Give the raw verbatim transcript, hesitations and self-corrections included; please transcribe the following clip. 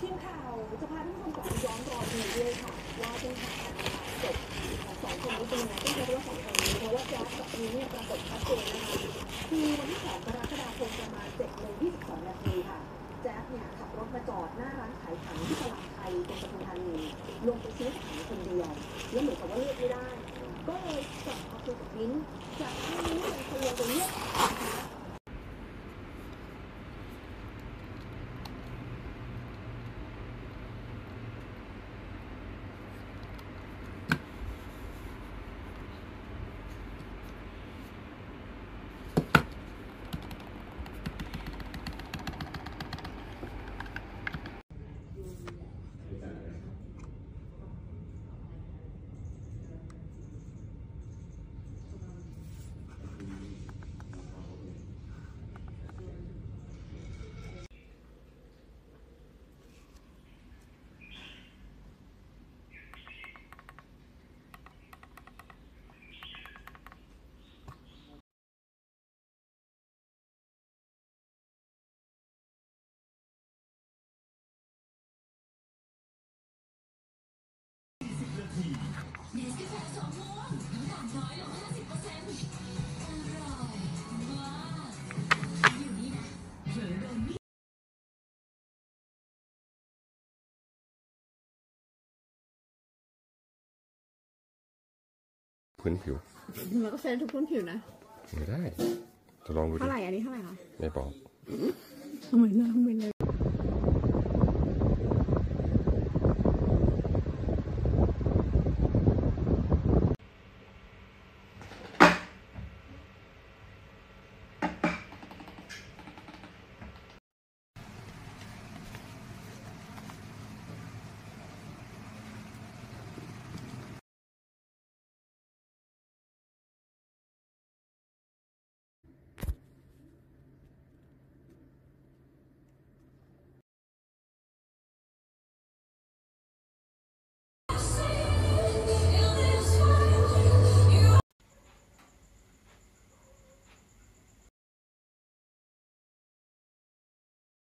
ทีมข่าวจะพาท่านผู้ชมกลับไปย้อนรอยดูด้วยค่ะว่าเส้นทางการจบของสองคนนี้เป็นยังไงต้องใช้คำว่าสองคนนี้เพราะว่าแจ๊สกับนี้เนี่ยปรากฏชัดเจนนะคะคือวันที่สองกรกฎาคมประมาณเจ็ดโมงยี่สิบสองนาทีค่ะแจ๊สเนี่ยขับรถมาจอดหน้าร้านขายถังที่ตลาดไทยตรงปทุมธานีลงไปซื้อถังคนเดียวแล้วเหมือนกับว่าเลือกไม่ได้ก็เลยกลับมาคุยกับมิ้นจากที่มิ้นเป็นคนลงไปเลือกเนสกาแฟสองม่วงน้ำตาลน้อยลง ห้าสิบเปอร์เซ็นต์ อร่อยมากอยู่นี่นะเผลอโดนนี่พื้นผิวแล้วก็เซ็นทุกพื้นผิวนะไม่ได้จะลองดูดิเท่าไหร่อันนี้เท่าไหร่คะไม่บอกทำไมล่ะทำไมเลย